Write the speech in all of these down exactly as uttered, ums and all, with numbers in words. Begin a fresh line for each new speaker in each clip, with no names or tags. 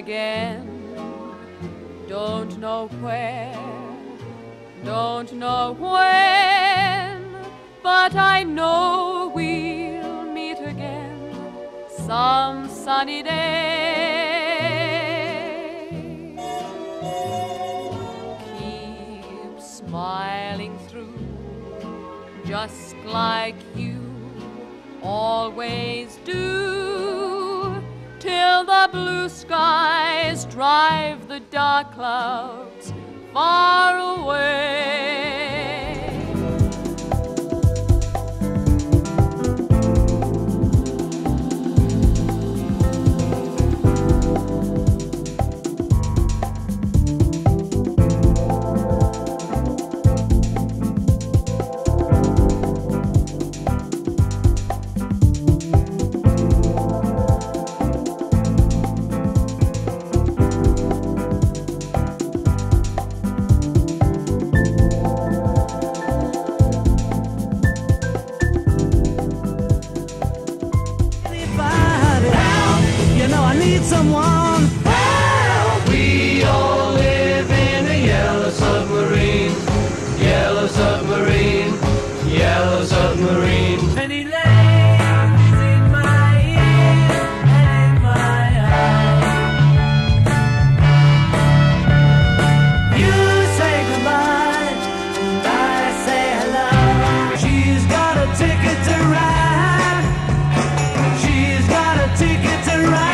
again. Don't know where, don't know when, but I know we'll meet again some sunny day. Keep smiling through, just like you always do, till the blue skies drive the dark clouds far away.
Someone help! We all live in a yellow submarine, yellow submarine, yellow submarine. And he lays in my ear and in my eyes. You say goodbye and I say hello. She's got a ticket to ride. She's got a ticket to ride.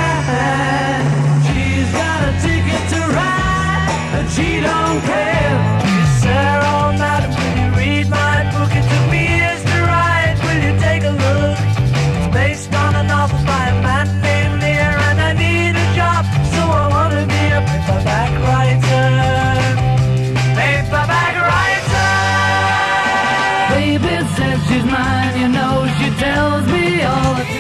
She don't care. She's there all night. Will you read my book? It took me years to write. Will you take a look? It's based on a novel by a man named Lear, and I need a job, so I want to be a paperback writer. Paperback writer. Baby says she's mine. You know she tells me all the time.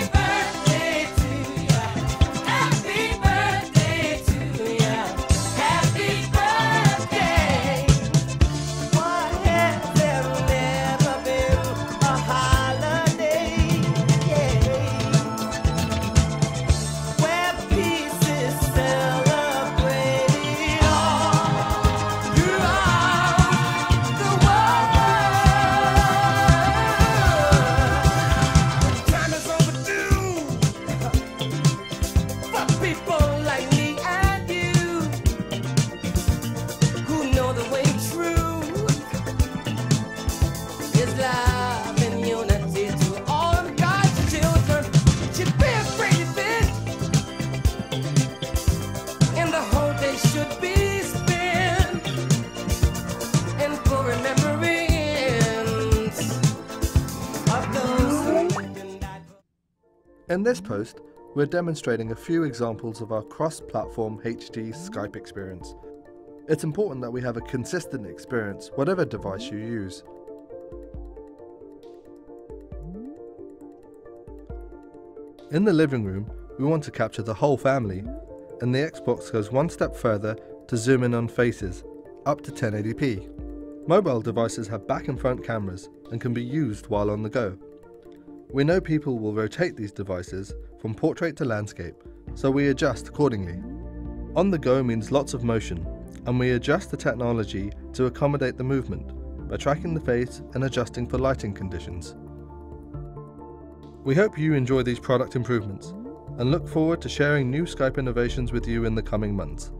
In this post, we're demonstrating a few examples of our cross-platform H D Skype experience. It's important that we have a consistent experience, whatever device you use. In the living room, we want to capture the whole family, and the Xbox goes one step further to zoom in on faces, up to ten eighty p. Mobile devices have back and front cameras and can be used while on the go. We know people will rotate these devices from portrait to landscape, so we adjust accordingly. On the go means lots of motion, and we adjust the technology to accommodate the movement by tracking the face and adjusting for lighting conditions. We hope you enjoy these product improvements and look forward to sharing new Skype innovations with you in the coming months.